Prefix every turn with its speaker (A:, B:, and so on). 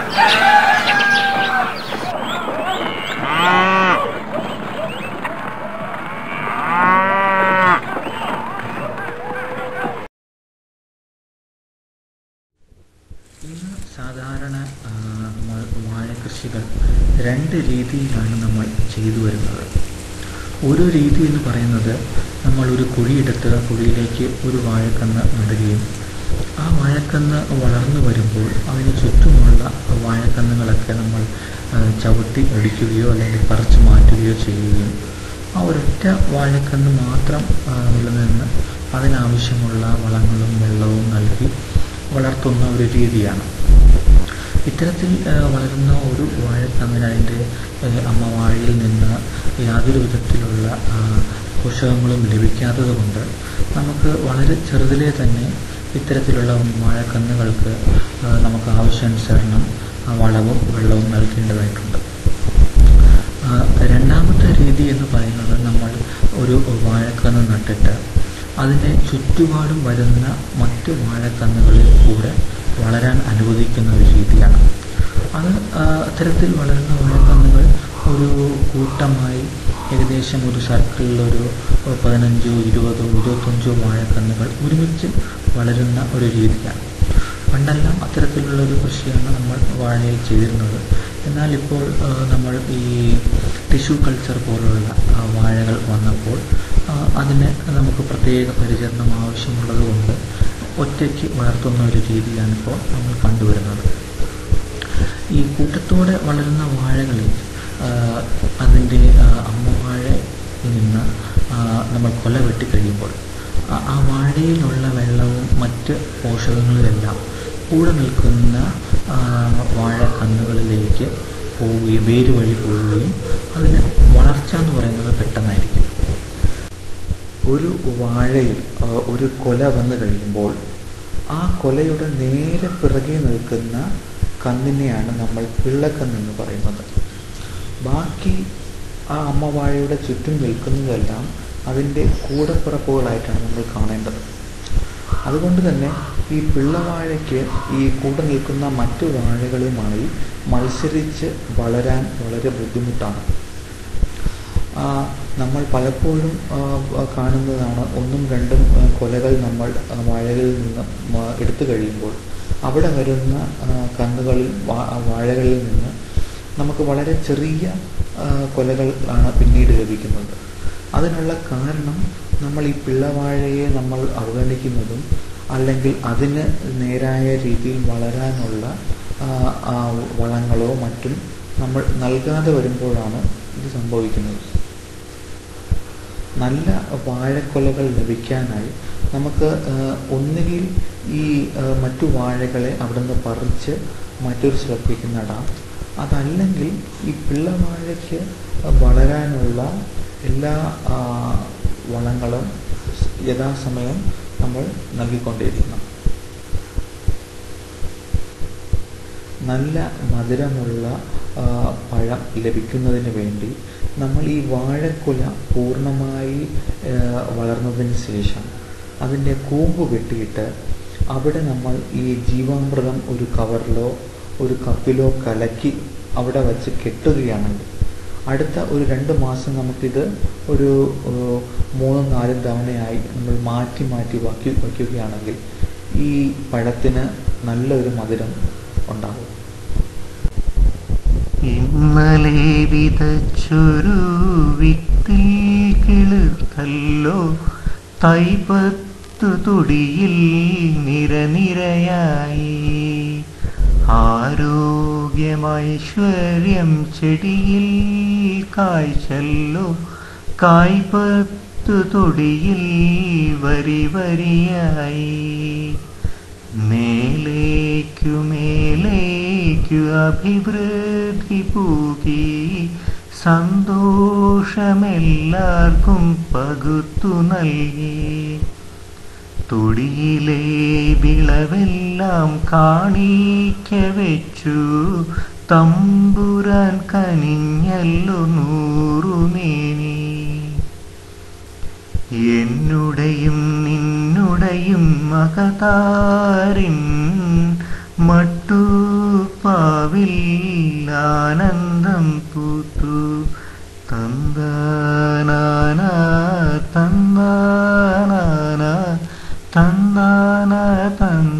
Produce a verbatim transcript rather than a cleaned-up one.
A: ഇന്ന് സാധാരണ വാഴക്കൃഷികൾ രണ്ട് രീതിയിലാണ് നമ്മൾ ചെയ്തു വരുന്നത്. ഒരു രീതി എന്ന് പറയുന്നത് നമ്മൾ ഒരു കുഴിയെടുത്ത് കുഴിയിലേക്ക് ഒരു വാഴക്കന്ന് നടുകയും ആ വാഴക്കന്ന് വളർന്നു വരുമ്പോൾ അതിന് ചുറ്റുമുള്ള വാഴക്കന്നുകളൊക്കെ നമ്മൾ ചവിട്ടി ഒടിക്കുകയോ അല്ലെങ്കിൽ പറിച്ചു മാറ്റുകയോ ചെയ്യുകയും ആ ഒരൊറ്റ വാഴക്കന്ന് മാത്രം നിലനിന്ന് അതിനാവശ്യമുള്ള വളങ്ങളും വെള്ളവും നൽകി വളർത്തുന്ന ഒരു രീതിയാണ്. ഇത്തരത്തിൽ വളരുന്ന ഒരു വാഴക്കന്നിന് അതിൻ്റെ അമ്മവാഴയിൽ നിന്ന് യാതൊരു വിധത്തിലുള്ള പോഷകങ്ങളും ലഭിക്കാത്തത് കൊണ്ട് നമുക്ക് വളരെ ചെറുതിലെ തന്നെ ഇത്തരത്തിലുള്ള വാഴക്കന്നുകൾക്ക് നമുക്ക് ആവശ്യാനുസരണം വളവും വെള്ളവും നൽകേണ്ടതായിട്ടുണ്ട്. രണ്ടാമത്തെ രീതി എന്ന് പറയുന്നത് നമ്മൾ ഒരു വാഴക്കന്ന് നട്ടിട്ട് അതിനെ ചുറ്റുപാടും വരുന്ന മറ്റ് വാഴക്കന്നുകളിൽ കൂടെ വളരാൻ അനുവദിക്കുന്ന ഒരു രീതിയാണ്. അത് അത്തരത്തിൽ വളരുന്ന വാഴക്കന്നുകൾ ഒരു കൂട്ടമായി ഏകദേശം ഒരു സർക്കിളിലൊരു പതിനഞ്ചോ ഇരുപതോ ഇരുപത്തഞ്ചോ വാഴക്കന്നുകൾ ഒരുമിച്ച് വളരുന്ന ഒരു രീതിയാണ്. പണ്ടെല്ലാം അത്തരത്തിലുള്ളൊരു കൃഷിയാണ് നമ്മൾ വാഴയിൽ ചെയ്തിരുന്നത്. എന്നാൽ ഇപ്പോൾ നമ്മൾ ഈ ടിഷ്യൂ കൾച്ചർ പോലുള്ള വാഴകൾ വന്നപ്പോൾ അതിന് നമുക്ക് പ്രത്യേക പരിചരണം ആവശ്യമുള്ളത് കൊണ്ട് ഒറ്റയ്ക്ക് വളർത്തുന്ന ഒരു രീതിയാണ് ഇപ്പോൾ നമ്മൾ കണ്ടുവരുന്നത്. ഈ കൂട്ടത്തോടെ വളരുന്ന വാഴകളിൽ അതിൻ്റെ അമ്മവാഴയിൽ നിന്ന് നമ്മൾ കൊല വെട്ടിക്കഴിയുമ്പോൾ ആ വാഴയിലുള്ള വെള്ളവും മറ്റ് പോഷകങ്ങളിലെല്ലാം കൂടെ നിൽക്കുന്ന വാഴക്കന്നുകളിലേക്ക് പോവുകയും വേര് വഴി പോവുകയും അതിന് വളർച്ച എന്ന് പറയുന്നത് പെട്ടെന്നായിരിക്കും. ഒരു വാഴയിൽ ഒരു കൊല വന്നു കഴിയുമ്പോൾ ആ കൊലയുടെ നേരെ പിറകെ നിൽക്കുന്ന കന്നിനെയാണ് നമ്മൾ പിള്ളക്കന്നെന്ന് പറയുന്നത്. ബാക്കി ആ അമ്മവാഴയുടെ ചുറ്റും നിൽക്കുന്നതെല്ലാം അതിൻ്റെ കൂടപ്പിറപ്പുകളായിട്ടാണ് നമ്മൾ കാണേണ്ടത്. അതുകൊണ്ട് തന്നെ ഈ പിള്ളവാഴയ്ക്ക് ഈ കൂടെ നിൽക്കുന്ന മറ്റു വാഴകളുമായി മത്സരിച്ച് വളരാൻ വളരെ ബുദ്ധിമുട്ടാണ്. നമ്മൾ പലപ്പോഴും കാണുന്നതാണ് ഒന്നും രണ്ടും കൊലകൾ നമ്മൾ വാഴകളിൽ നിന്ന് എടുത്തു കഴിയുമ്പോൾ അവിടെ വരുന്ന കന്നുകളിൽ വാഴകളിൽ നിന്ന് നമുക്ക് വളരെ ചെറിയ കൊലകൾ ആണ് പിന്നീട് ലഭിക്കുന്നത്. അതിനുള്ള കാരണം നമ്മൾ ഈ പിള്ളവാഴയെ നമ്മൾ അവഗണിക്കുന്നതും അല്ലെങ്കിൽ അതിന് നേരായ രീതിയിൽ വളരാനുള്ള വളങ്ങളോ മറ്റും നമ്മൾ നൽകാതെ വരുമ്പോഴാണ് ഇത് സംഭവിക്കുന്നത്. നല്ല വാഴക്കൊലകൾ ലഭിക്കാനായി നമുക്ക് ഒന്നുകിൽ ഈ മറ്റു വാഴകളെ അവിടെ നിന്ന് പറിച്ച് മറ്റൊരു സ്ഥലത്തേക്ക് നടാം. അതല്ലെങ്കിൽ ഈ പിള്ളവാഴയ്ക്ക് വളരാനുള്ള എല്ലാ വളങ്ങളും യഥാസമയം നമ്മൾ നൽകിക്കൊണ്ടേയിരിക്കണം. നല്ല മധുരമുള്ള പഴം ലഭിക്കുന്നതിന് വേണ്ടി നമ്മൾ ഈ വാഴക്കുല പൂർണ്ണമായി വളർന്നതിന് ശേഷം അതിൻ്റെ കൂമ്പ് വെട്ടിയിട്ട് അവിടെ നമ്മൾ ഈ ജീവാമൃതം ഒരു കവറിലോ ഒരു കപ്പിലോ കലക്കി അവിടെ വച്ച് കെട്ടുകയാണെങ്കിൽ അടുത്ത ഒരു രണ്ട് മാസം നമുക്കിത് ഒരു മൂന്നും നാലും തവണയായി നമ്മൾ മാറ്റി മാറ്റി വയ്ക്കു വയ്ക്കുകയാണെങ്കിൽ ഈ പഴത്തിന് നല്ലൊരു മധുരം ഉണ്ടാകും.
B: ഇന്നലെ വിതച്ചൊരു വിത്തിൽ കിളിർത്തല്ലോ തൈപത്തു തൊടിയിൽ നിരനിരയായി. ആരോഗ്യമൈശ്വര്യം ചെടിയിൽ കായ്ച്ചല്ലോ കായ്പത്തു തൊടിയിൽ വരി വരിയായി. മേലേക്കു മേലേക്കു അഭിവൃദ്ധി പൂകി സന്തോഷമെല്ലാവർക്കും പകുത്തു നൽകി. തൊടിയിലെ വിളവെല്ലാം കാണിക്ക വെച്ചു തമ്പുരാൻ കനിഞ്ഞല്ലോ നൂറുമേനി. എന്നുടെയും നിന്നുടെയും മകതാരിൻ മട്ടു പാ ആത്മാവിൽ ആനന്ദം പൂത്തു. തന്താനാന തന്താനാന തന്താന തന്താന